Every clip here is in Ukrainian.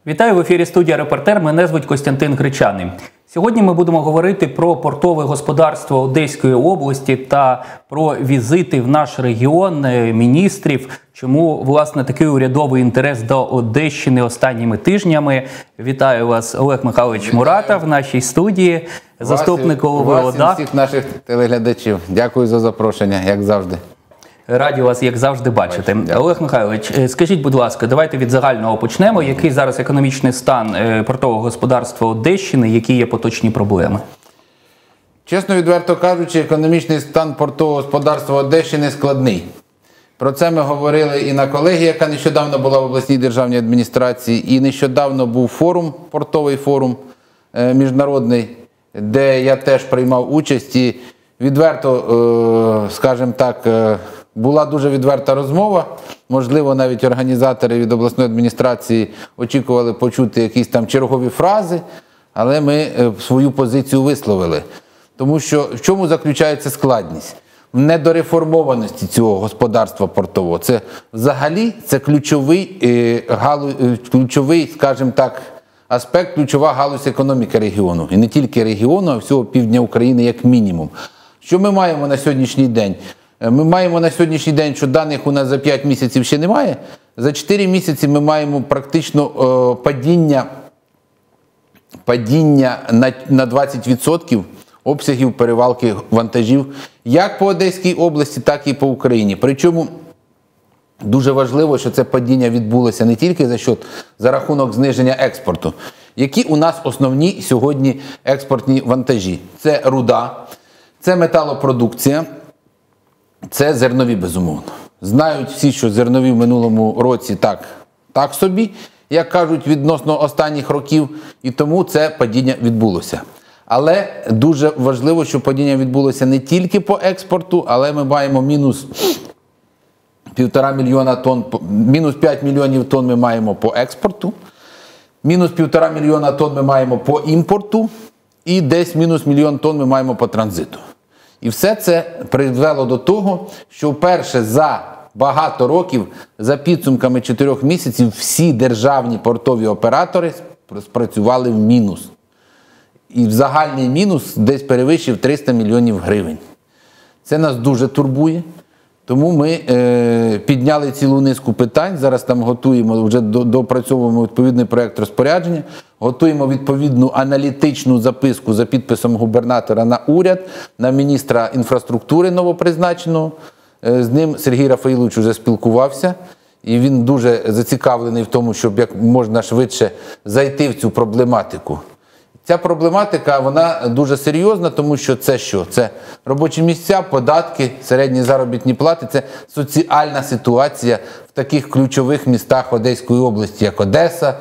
Вітаю, в ефірі студія «Репортер». Мене звуть Костянтин Гречаний. Сьогодні ми будемо говорити про портове господарство Одеської області та про візити в наш регіон міністрів. Чому, власне, такий урядовий інтерес до Одещини останніми тижнями. Вітаю вас, Олег Михайлович Муратов в нашій студії, заступник голови ОДА. Вас і всіх наших телеглядачів. Дякую за запрошення, як завжди. Раді вас, як завжди, бачити. Олег Михайлович, скажіть, будь ласка, давайте від загального почнемо. Який зараз економічний стан портового господарства Одещини, які є поточні проблеми? Чесно, відверто кажучи, економічний стан портового господарства Одещини складний. Про це ми говорили і на колегії, яка нещодавно була в обласній державній адміністрації, і нещодавно був форум, портовий форум міжнародний, де я теж приймав участь. І відверто, скажімо так, була дуже відверта розмова. Можливо, навіть організатори від обласної адміністрації очікували почути якісь там чергові фрази, але ми свою позицію висловили. Тому що в чому заключається складність? В недореформованості цього господарства портового. Це взагалі ключовий, скажімо так, аспект, ключова галузь економіки регіону. І не тільки регіону, а всього півдня України як мінімум. Що ми маємо на сьогоднішній день? Ми маємо на сьогоднішній день, що даних у нас за 5 місяців ще немає. За 4 місяці ми маємо практично падіння на 20% обсягів перевалки вантажів як по Одеській області, так і по Україні. Причому дуже важливо, що це падіння відбулося не тільки за рахунок зниження експорту. Які у нас основні сьогодні експортні вантажі? Це руда, це металопродукція, це зернові, безумовно. Знають всі, що зернові в минулому році так собі, як кажуть, відносно останніх років, і тому це падіння відбулося. Але дуже важливо, що падіння відбулося не тільки по експорту, але ми маємо мінус 1,5 мільйона тонн, мінус 5 мільйонів тонн ми маємо по експорту, мінус 1,5 мільйона тонн ми маємо по імпорту і десь мінус 1 мільйон тонн ми маємо по транзиту. І все це призвело до того, що вперше за багато років, за підсумками 4 місяців, всі державні портові оператори спрацювали в мінус. І в загальний мінус десь перевищив 300 мільйонів гривень. Це нас дуже турбує. Тому ми підняли цілу низку питань, зараз там готуємо, вже доопрацьовуємо відповідний проєкт розпорядження, готуємо відповідну аналітичну записку за підписом губернатора на уряд, на міністра інфраструктури новопризначеного. З ним Сергій Рафаїлович вже спілкувався, і він дуже зацікавлений в тому, щоб як можна швидше зайти в цю проблематику. Ця проблематика, вона дуже серйозна, тому що це що? Це робочі місця, податки, середні заробітні плати, це соціальна ситуація в таких ключових містах Одеської області, як Одеса,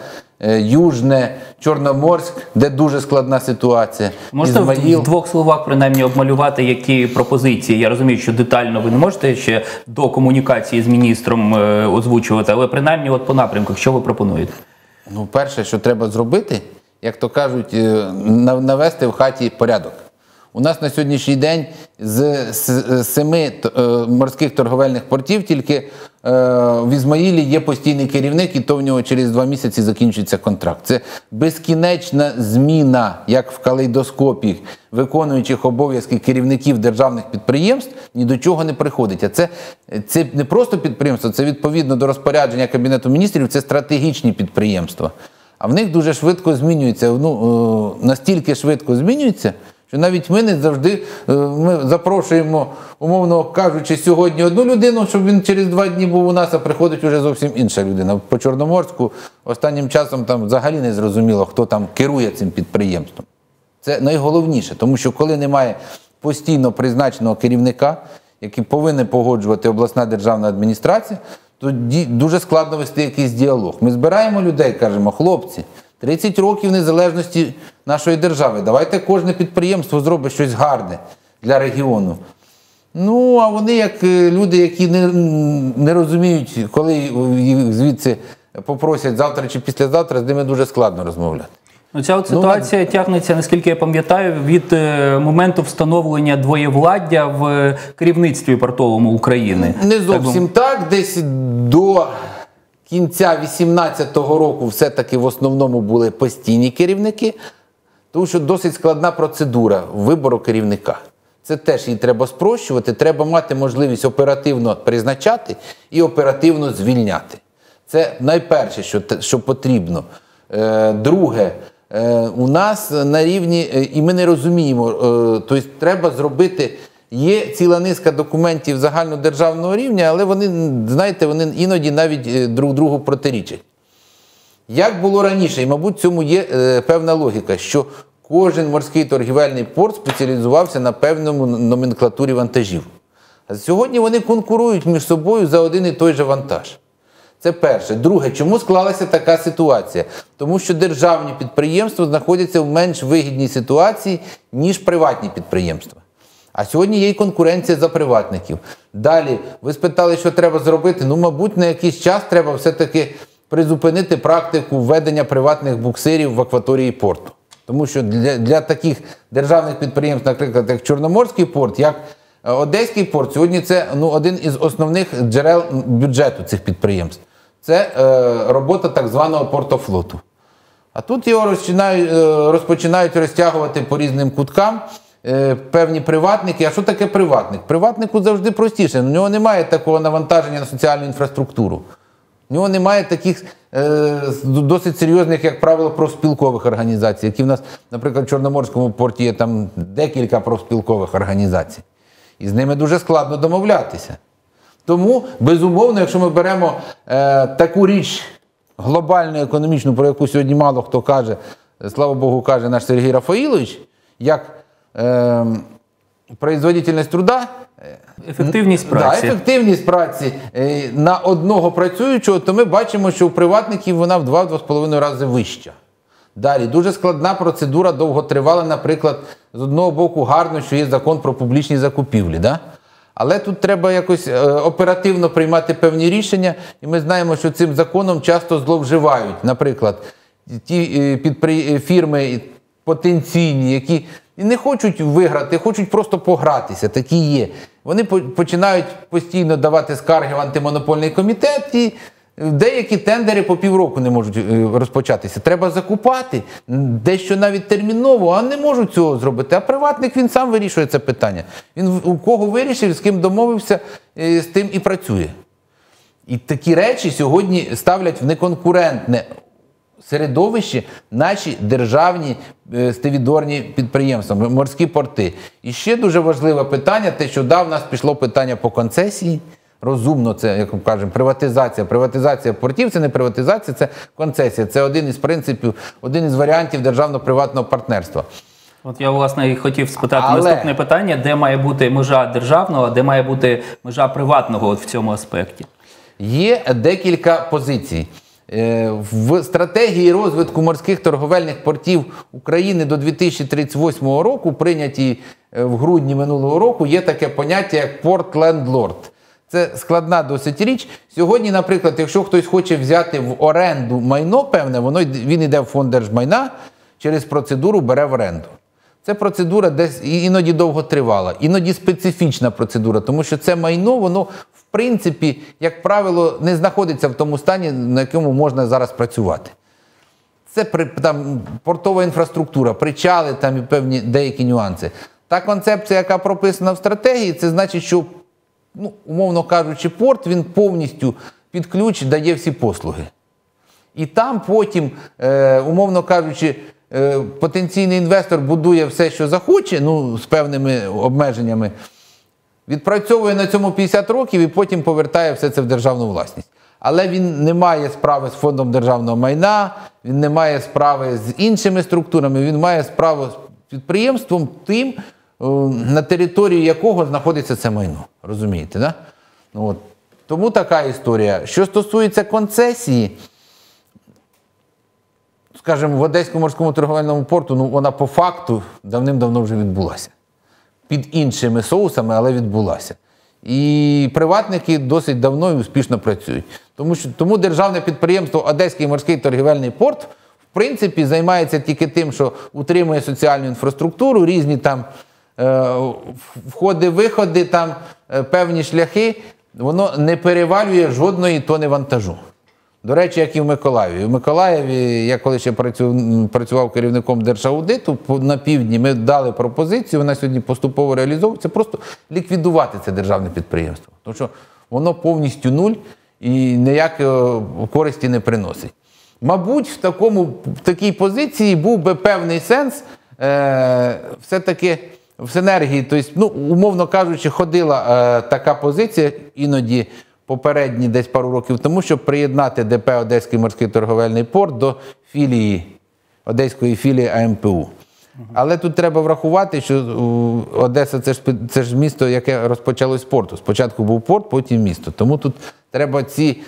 Южне, Чорноморськ, де дуже складна ситуація. Можете в 2 словах принаймні обмалювати, які пропозиції? Я розумію, що детально ви не можете ще до комунікації з міністром озвучувати, але принаймні от по напрямках, що ви пропонуєте? Ну, перше, що треба зробити, як то кажуть, навести в хаті порядок. У нас на сьогоднішній день з 7 морських торговельних портів тільки в Ізмаїлі є постійний керівник, і то в нього через 2 місяці закінчується контракт. Це безкінечна зміна, як в калейдоскопі, виконуючих обов'язки керівників державних підприємств, ні до чого не приходить. А це не просто підприємство, це відповідно до розпорядження Кабінету міністрів, це стратегічні підприємства. А в них дуже швидко змінюється, настільки швидко змінюється, що навіть ми не завжди, ми запрошуємо, умовно кажучи, сьогодні одну людину, щоб він через 2 дні був у нас, а приходить вже зовсім інша людина. По Чорноморську останнім часом там взагалі не зрозуміло, хто там керує цим підприємством. Це найголовніше, тому що коли немає постійно призначеного керівника, який повинен погоджувати обласна державна адміністрація, тоді дуже складно вести якийсь діалог. Ми збираємо людей, кажемо, хлопці, 30 років незалежності нашої держави, давайте кожне підприємство зробить щось гарне для регіону. Ну, а вони як люди, які не розуміють, коли їх звідси попросять завтра чи післязавтра, з ними дуже складно розмовляти. Ну, ця ситуація тягнеться, наскільки я пам'ятаю, від моменту встановлення двоєвладдя в керівництві портовому України. Не зовсім так, десь до кінця 2018 року все-таки в основному були постійні керівники, тому що досить складна процедура вибору керівника. Це теж її треба спрощувати, треба мати можливість оперативно призначати і оперативно звільняти. Це найперше, що потрібно. Друге, у нас на рівні, і ми не розуміємо, тобто треба зробити, є ціла низка документів загальнодержавного рівня, але вони, знаєте, вони іноді навіть друг другу протирічать. Як було раніше, і, мабуть, в цьому є певна логіка, що кожен морський торгівельний порт спеціалізувався на певному номенклатурі вантажів. А сьогодні вони конкурують між собою за один і той же вантаж. Це перше. Друге, чому склалася така ситуація? Тому що державні підприємства знаходяться в менш вигідній ситуації, ніж приватні підприємства. А сьогодні є й конкуренція за приватників. Далі, ви спитали, що треба зробити? Ну, мабуть, на якийсь час треба все-таки призупинити практику введення приватних буксирів в акваторії порту. Тому що для таких державних підприємств, наприклад, як Чорноморський порт, як Одеський порт, сьогодні це один із основних джерел бюджету цих підприємств. Це робота так званого портофлоту. А тут його розпочинають розтягувати по різним куткам певні приватники. А що таке приватник? Приватнику завжди простіше. У нього немає такого навантаження на соціальну інфраструктуру. У нього немає таких досить серйозних, як правило, профспілкових організацій, які в нас, наприклад, в Чорноморському порті є там декілька профспілкових організацій. І з ними дуже складно домовлятися. Тому, безумовно, якщо ми беремо таку річ глобальну, економічну, про яку сьогодні мало хто каже, слава Богу, каже наш Сергій Рафаїлович, як производительність труда, ефективність праці. Да, ефективність праці на одного працюючого, то ми бачимо, що у приватників вона в 2-2,5 рази вища. Далі, дуже складна процедура, довготривала, наприклад, з одного боку гарно, що є закон про публічні закупівлі, да? Але тут треба якось оперативно приймати певні рішення, і ми знаємо, що цим законом часто зловживають. Наприклад, ті фірми потенційні, які не хочуть виграти, хочуть просто погратися, такі є. Вони починають постійно давати скарги в антимонопольний комітет, і деякі тендери по півроку не можуть розпочатися. Треба закупати, дещо навіть терміново, а не можуть цього зробити. А приватник, він сам вирішує це питання. Він у кого вирішив, з ким домовився, з тим і працює. І такі речі сьогодні ставлять в неконкурентне середовище наші державні стивідорні підприємства, морські порти. І ще дуже важливе питання, те, що в нас пішло питання по концесії. Розумно, це, як ми кажемо, приватизація. Приватизація портів – це не приватизація, це концесія. Це один із принципів, один із варіантів державно-приватного партнерства. От я, власне, і хотів спитати наступне питання, де має бути межа державного, а де має бути межа приватного от в цьому аспекті? Є декілька позицій. В стратегії розвитку морських торговельних портів України до 2038 року, прийнятій в грудні минулого року, є таке поняття, як порт-лендлорд. Це складна досить річ. Сьогодні, наприклад, якщо хтось хоче взяти в оренду майно певне, він йде в фонд держмайна, через процедуру бере в оренду. Це процедура десь іноді довготривала, іноді специфічна процедура, тому що це майно, воно в принципі, як правило, не знаходиться в тому стані, на якому можна зараз працювати. Це там портова інфраструктура, причали там і певні деякі нюанси. Та концепція, яка прописана в стратегії, це значить, що, умовно кажучи, порт, він повністю під ключ дає всі послуги. І там потім, умовно кажучи, потенційний інвестор будує все, що захоче, з певними обмеженнями, відпрацьовує на цьому 50 років і потім повертає все це в державну власність. Але він не має справи з фондом державного майна, він не має справи з іншими структурами, він має справу з підприємством тим, на території якого знаходиться це майно. Розумієте, да? Тому така історія. Що стосується концесії, скажімо, в Одеському морському торговельному порту, вона по факту давним-давно вже відбулася. Під іншими соусами, але відбулася. І приватники досить давно і успішно працюють. Тому державне підприємство Одеський морський торгівельний порт, в принципі, займається тільки тим, що утримує соціальну інфраструктуру, різні там входи-виходи, там певні шляхи, воно не перевалює жодної тони вантажу. До речі, як і в Миколаєві. В Миколаєві, я коли ще працював керівником Держаудиту, на півдні ми дали пропозицію, вона сьогодні поступово реалізовується, просто ліквідувати це державне підприємство. Тому що воно повністю нуль і ніякої користі не приносить. Мабуть, в такій позиції був би певний сенс все-таки в синергії. Тобто, умовно кажучи, ходила така позиція іноді попередні десь пару років тому, щоб приєднати ДП Одеський морський торговельний порт до Одеської філії АМПУ. Але тут треба врахувати, що Одеса це ж місто, яке розпочалось з порту. Спочатку був порт, потім місто. Тому тут треба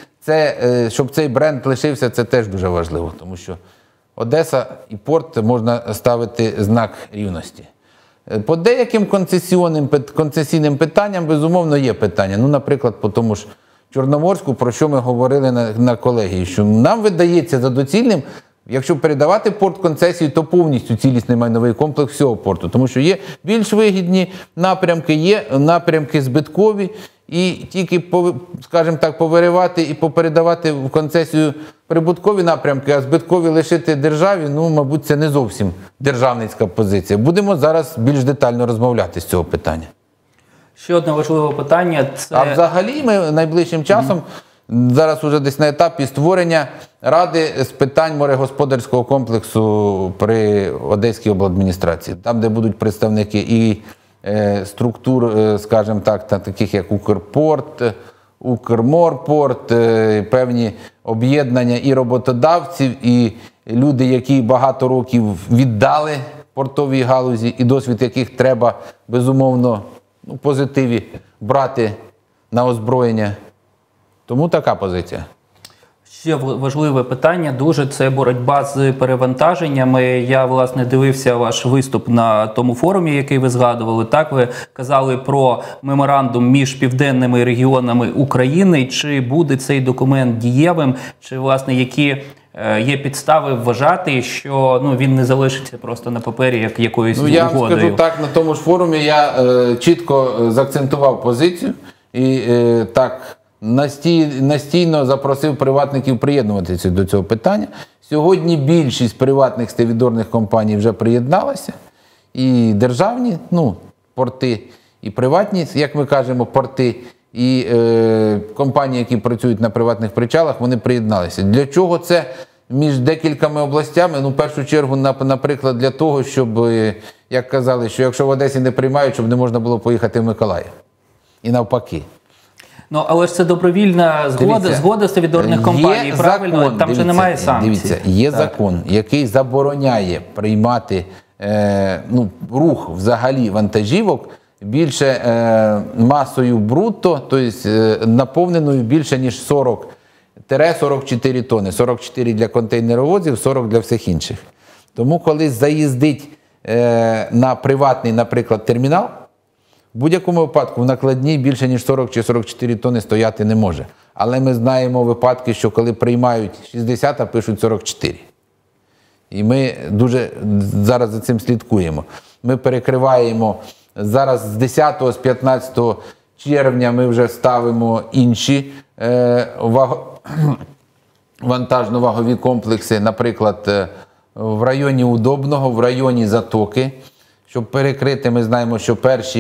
щоб цей бренд лишився, це теж дуже важливо. Тому що Одеса і порт можна ставити знак рівності. По деяким концесійним питанням, безумовно, є питання. Наприклад, по тому ж Чорноморську, про що ми говорили на колегії, що нам видається за доцільним, якщо передавати порт концесію, то повністю цілісний майновий комплекс всього порту. Тому що є більш вигідні напрямки, є напрямки збиткові, і тільки, скажімо так, повиривати і попередавати в концесію прибуткові напрямки, а збиткові лишити державі, мабуть, це не зовсім державницька позиція. Будемо зараз більш детально розмовляти з цього питання. Ще одне важливе питання – це… А взагалі ми найближчим часом, зараз вже десь на етапі створення Ради з питань морегосподарського комплексу при Одеській обладміністрації. Там, де будуть представники і структур, скажімо так, таких як Укрпорт, Укрморпорт, певні об'єднання і роботодавців, і люди, які багато років віддали портовій галузі, і досвід яких треба, безумовно, позитиві брати на озброєння. Тому така позиція. Ще важливе питання дуже – це боротьба з перевантаженнями. Я, власне, дивився ваш виступ на тому форумі, який ви згадували. Так, ви казали про меморандум між південними регіонами України. Чи буде цей документ дієвим? Чи, власне, які є підстави вважати, що він не залишиться просто на папері, як якоюсь угодою? Я вам скажу так, на тому ж форумі я чітко заакцентував позицію і так настійно запросив приватників приєднуватися до цього питання. Сьогодні більшість приватних стивідорних компаній вже приєдналася. І державні, порти, і приватні, як ми кажемо, порти, і компанії, які працюють на приватних причалах, вони приєдналися. Для чого це між декількома областями? В першу чергу, наприклад, для того, щоб, як казали, що якщо в Одесі не приймають, щоб не можна було поїхати в Миколаїв. І навпаки. Але ж це добровільна згода стивідорних компаній, правильно? Закон, там же немає санкцій. Дивіться, є закон, який забороняє приймати рух взагалі вантажівок більше масою брутто, тобто наповненою більше ніж 40-44 тонни. 44 для контейнеровозів, 40 для всіх інших. Тому коли заїздить на приватний, наприклад, термінал, в будь-якому випадку в накладній більше ніж 40 чи 44 тонни стояти не може. Але ми знаємо випадки, що коли приймають 60, а пишуть 44. І ми дуже зараз за цим слідкуємо. Ми перекриваємо зараз з 10-го, з 15 червня ми вже ставимо інші вантажно-вагові комплекси, наприклад, в районі Удобного, в районі Затоки. Щоб перекрити, ми знаємо, що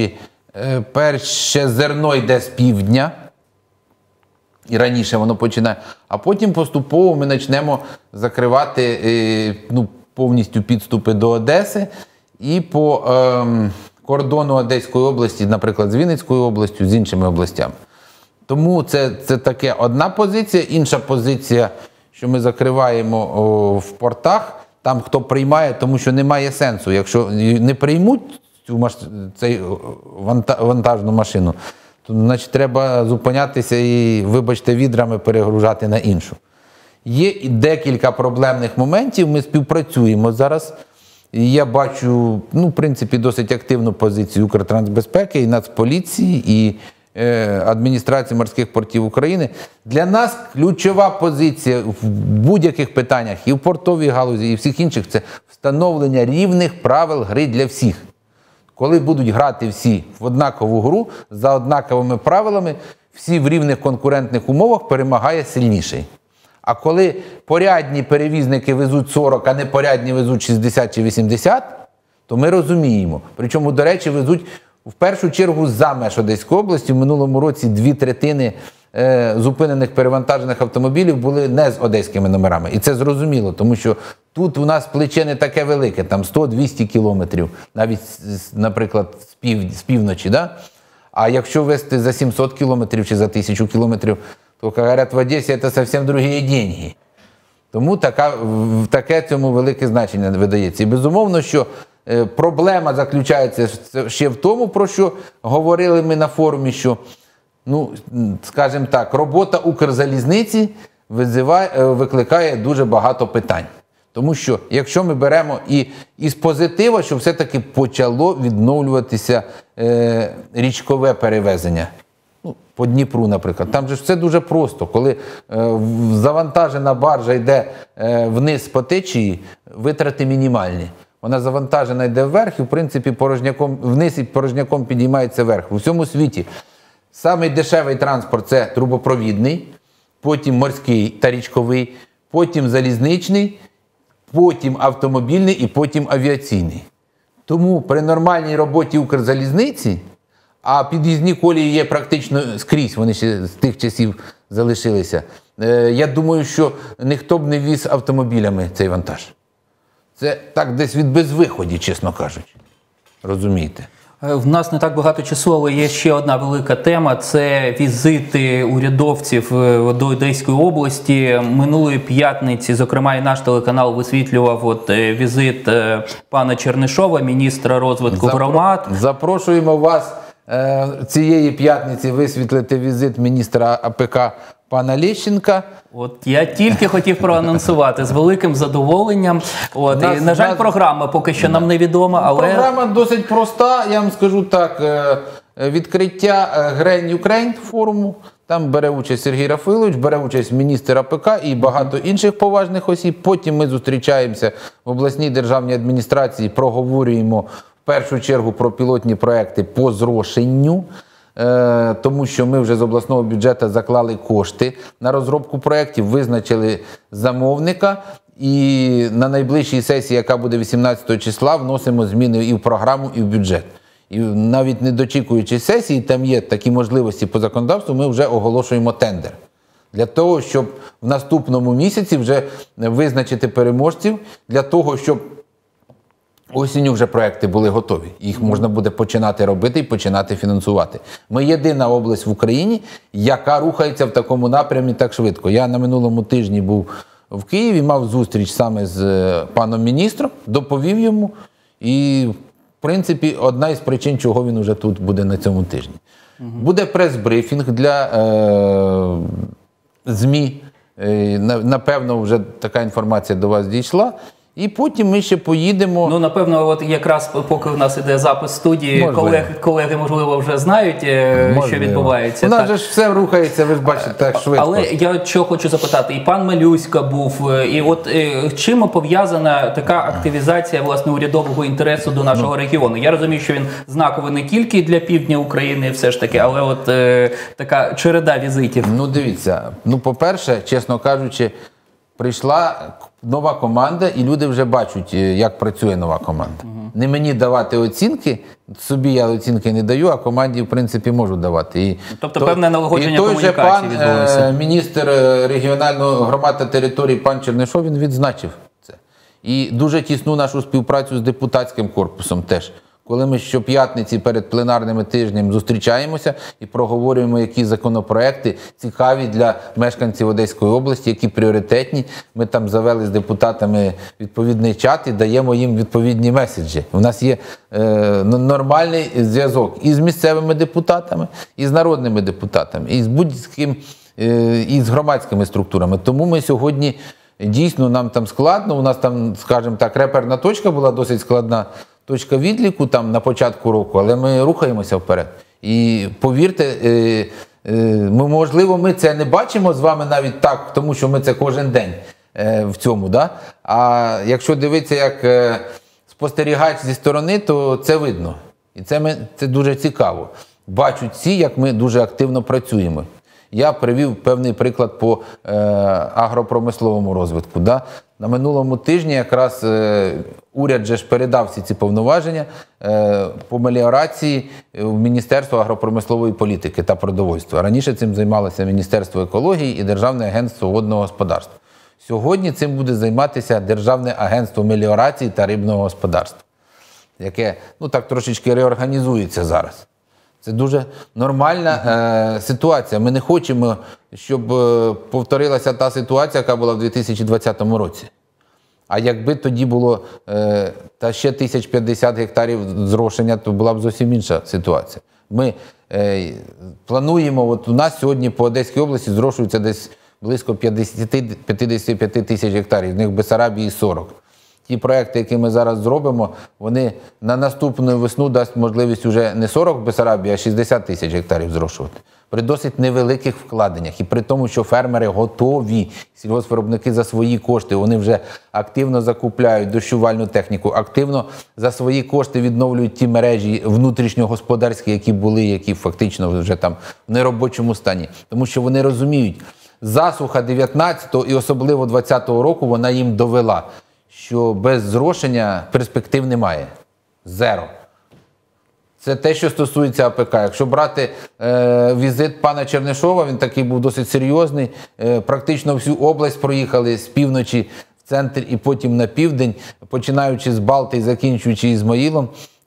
перше зерно йде з півдня, і раніше воно починає, а потім поступово ми почнемо закривати повністю підступи до Одеси і по кордону Одеської області, наприклад, з Вінницькою областю, з іншими областями. Тому це таке одна позиція. Інша позиція, що ми закриваємо в портах, там хто приймає, тому що немає сенсу. Якщо не приймуть цю вантажну машину, то значить треба зупинятися і, вибачте, відрами перегружати на іншу. Є декілька проблемних моментів, ми співпрацюємо зараз. Я бачу, в принципі, досить активну позицію Укртрансбезпеки і Нацполіції, і Адміністрації морських портів України. Для нас ключова позиція в будь-яких питаннях, і в портовій галузі, і всіх інших, це встановлення рівних правил гри для всіх. Коли будуть грати всі в однакову гру, за однаковими правилами, всі в рівних конкурентних умовах, перемагає сильніший. А коли порядні перевізники везуть 40, а непорядні везуть 60 чи 80, то ми розуміємо. Причому, до речі, везуть в першу чергу за меж Одеської області. В минулому році 2/3 зупинених перевантажених автомобілів були не з одеськими номерами. І це зрозуміло, тому що тут у нас плече не таке велике, там 100-200 кілометрів, навіть, наприклад, з півночі. Да? А якщо везти за 700 кілометрів чи за 1000 кілометрів, то, як говорять, в Одесі це зовсім другі деньги. Тому таке цьому велике значення видається. І безумовно, що проблема заключається ще в тому, про що говорили ми на форумі, що, ну, скажімо так, робота Укрзалізниці викликає дуже багато питань. Тому що, якщо ми беремо і з позитива, що все-таки почало відновлюватися річкове перевезення. Ну, по Дніпру, наприклад. Там же все дуже просто. Коли завантажена баржа йде вниз по течії, витрати мінімальні. Вона завантажена йде вверх і, в принципі, порожняком, вниз і порожняком підіймається вверх. У всьому світі самий дешевий транспорт – це трубопровідний, потім морський та річковий, потім залізничний, потім автомобільний і потім авіаційний. Тому при нормальній роботі Укрзалізниці, а під'їзні колії є практично скрізь, вони ще з тих часів залишилися, я думаю, що ніхто б не віз автомобілями цей вантаж. Це так десь від безвиході, чесно кажучи. Розумієте? В нас не так багато часу, але є ще одна велика тема – це візити урядовців до Одеської області. Минулої п'ятниці, зокрема, і наш телеканал висвітлював візит пана Чернишова, міністра розвитку громад. Запрошуємо вас цієї п'ятниці висвітлити візит міністра АПК пана Лещенка. От я тільки хотів проанонсувати з великим задоволенням. І, на жаль, програма поки що нам невідома, але... Програма досить проста, я вам скажу так. Відкриття Грень Україн форуму. Там бере участь Сергій Рафилович, бере участь міністр АПК і багато інших поважних осіб. Потім ми зустрічаємося в обласній державній адміністрації, проговорюємо в першу чергу про пілотні проекти по зрошенню. Тому що ми вже з обласного бюджету заклали кошти на розробку проєктів, визначили замовника і на найближчій сесії, яка буде 18 числа, вносимо зміни і в програму, і в бюджет. І навіть не дочікуючи сесії, там є такі можливості по законодавству, ми вже оголошуємо тендер. Для того, щоб в наступному місяці вже визначити переможців, для того, щоб осінню вже проекти були готові. Їх можна буде починати робити і починати фінансувати. Ми єдина область в Україні, яка рухається в такому напрямі так швидко. Я на минулому тижні був в Києві, мав зустріч саме з паном міністром, доповів йому. І, в принципі, одна із причин, чого він уже тут буде на цьому тижні. Буде прес-брифінг для ЗМІ. Напевно, вже така інформація до вас дійшла. І потім ми ще поїдемо... Ну, напевно, от якраз поки в нас іде запис студії, колеги, можливо, вже знають, що відбувається. У нас же ж все рухається, ви ж бачите, так швидко. Але я що хочу запитати, і пан Малюська був, і от чим пов'язана така активізація, власне, урядового інтересу до нашого регіону? Я розумію, що він знаковий не тільки для півдня України, все ж таки, але от така череда візитів. Ну, дивіться, по-перше, чесно кажучи, прийшла нова команда, і люди вже бачать, як працює нова команда. Не мені давати оцінки, собі я оцінки не даю, а команді, в принципі, можу давати. Тобто певне налагодження комунікації відбулося. І той же пан міністр регіонального громад та територій, пан Чернишов, він відзначив це. І дуже тісну нашу співпрацю з депутатським корпусом теж. Коли ми щоп'ятниці перед пленарними тижнями зустрічаємося і проговорюємо, які законопроекти цікаві для мешканців Одеської області, які пріоритетні. Ми там завели з депутатами відповідний чат і даємо їм відповідні меседжі. У нас є нормальний зв'язок і з місцевими депутатами, і з народними депутатами, і з будь-яким, і з громадськими структурами. Тому ми сьогодні, дійсно, нам там складно. У нас там, скажімо так, реперна точка була досить складна. Точка відліку там на початку року, але ми рухаємося вперед. І повірте, можливо, ми це не бачимо з вами навіть так, тому що ми це кожен день в цьому. Да? А якщо дивитися як спостерігач зі сторони, то це видно. І це дуже цікаво. Бачать всі, як ми дуже активно працюємо. Я привів певний приклад по агропромисловому розвитку. Да? На минулому тижні якраз уряд же ж передав всі ці повноваження по меліорації в Міністерство агропромислової політики та продовольства. Раніше цим займалося Міністерство екології і Державне агентство водного господарства. Сьогодні цим буде займатися Державне агентство меліорації та рибного господарства, яке так трошечки реорганізується зараз. Це дуже нормальна ситуація. Ми не хочемо, щоб повторилася та ситуація, яка була в 2020 році. А якби тоді було та ще 1050 гектарів зрошення, то була б зовсім інша ситуація. Ми плануємо, от у нас сьогодні по Одеській області зрошується десь близько 55 тисяч гектарів, з них в Бессарабії 40. Ті проекти, які ми зараз зробимо, вони на наступну весну дасть можливість вже не 40 в Бессарабії, а 60 тисяч гектарів зрошувати. При досить невеликих вкладеннях. І при тому, що фермери готові, сільгоспвиробники за свої кошти, вони вже активно закупляють дощувальну техніку, активно за свої кошти відновлюють ті мережі внутрішньогосподарські, які були, які фактично вже там в неробочому стані. Тому що вони розуміють, засуха 19-го і особливо 20-го року вона їм довела, що без зрошення перспектив немає. Зеро. Це те, що стосується АПК. Якщо брати візит пана Чернишова, він такий був досить серйозний, практично всю область проїхали з півночі в центр і потім на південь, починаючи з Балти і закінчуючи Ізмаїлом.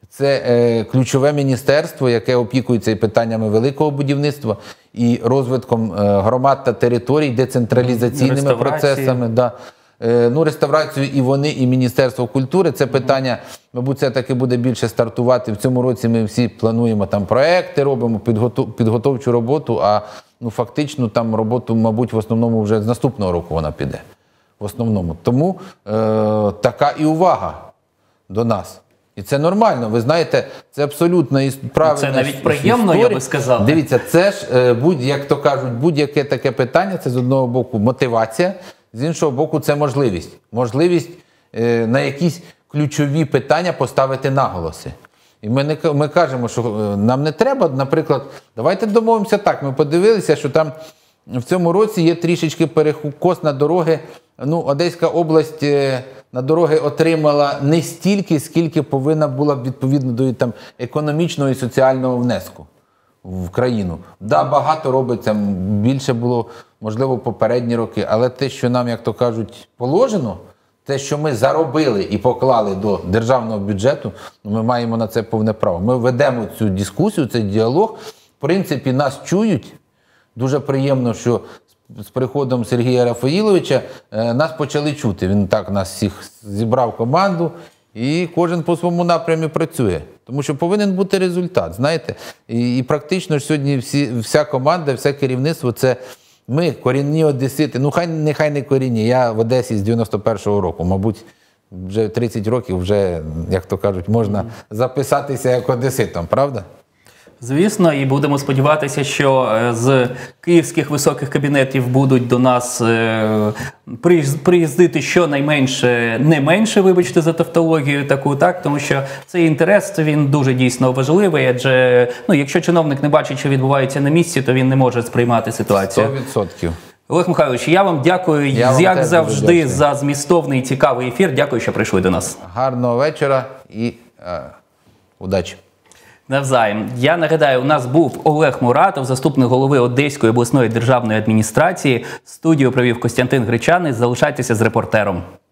Це ключове міністерство, яке опікується і питаннями великого будівництва, і розвитком громад та територій, децентралізаційними процесами. Да. Реставрацію і вони, і Міністерство культури. Це питання, мабуть, це таки буде більше стартувати. В цьому році ми всі плануємо там проекти, робимо підготовчу роботу, а фактично там роботу, мабуть, в основному вже з наступного року вона піде. В основному. Тому така і увага до нас. І це нормально, ви знаєте, це абсолютно правильно. Це навіть приємно, я би сказав. Дивіться, це ж, як то кажуть, будь-яке таке питання, це з одного боку мотивація, з іншого боку це можливість. Можливість на якісь ключові питання поставити наголоси. І ми кажемо, що нам не треба, наприклад, давайте домовимося так, ми подивилися, що там в цьому році є трішечки перекос на дороги. Одеська область на дороги отримала не стільки, скільки повинна була б відповідно до економічного і соціального внеску в країну. Да, багато робиться, більше було, можливо, попередні роки, але те, що нам, як то кажуть, положено, те, що ми заробили і поклали до державного бюджету, ми маємо на це повне право. Ми ведемо цю дискусію, цей діалог. В принципі, нас чують. Дуже приємно, що з приходом Сергія Рафаїловича нас почали чути. Він так нас всіх зібрав команду, і кожен по своєму напрямі працює. Тому що повинен бути результат, знаєте. І практично ж сьогодні вся команда, все керівництво – це ми, корінні одесити. Нехай не корінні. Я в Одесі з 91-го року, мабуть, вже 30 років, вже, як то кажуть, можна записатися як одеситом, правда? Звісно, і будемо сподіватися, що з київських високих кабінетів будуть до нас приїздити щонайменше, не менше, вибачте за тавтологію таку, так, тому що цей інтерес, він дуже дійсно важливий, адже, якщо чиновник не бачить, що відбувається на місці, то він не може сприймати ситуацію. 100%. Олег Михайлович, я вам дякую, як завжди, за змістовний і цікавий ефір. Дякую, що прийшли до нас. Гарного вечора і удачі. Навзаєм. Я нагадаю, у нас був Олег Муратов, заступник голови Одеської обласної державної адміністрації. Студію провів Костянтин Гречаний. Залишайтеся з репортером.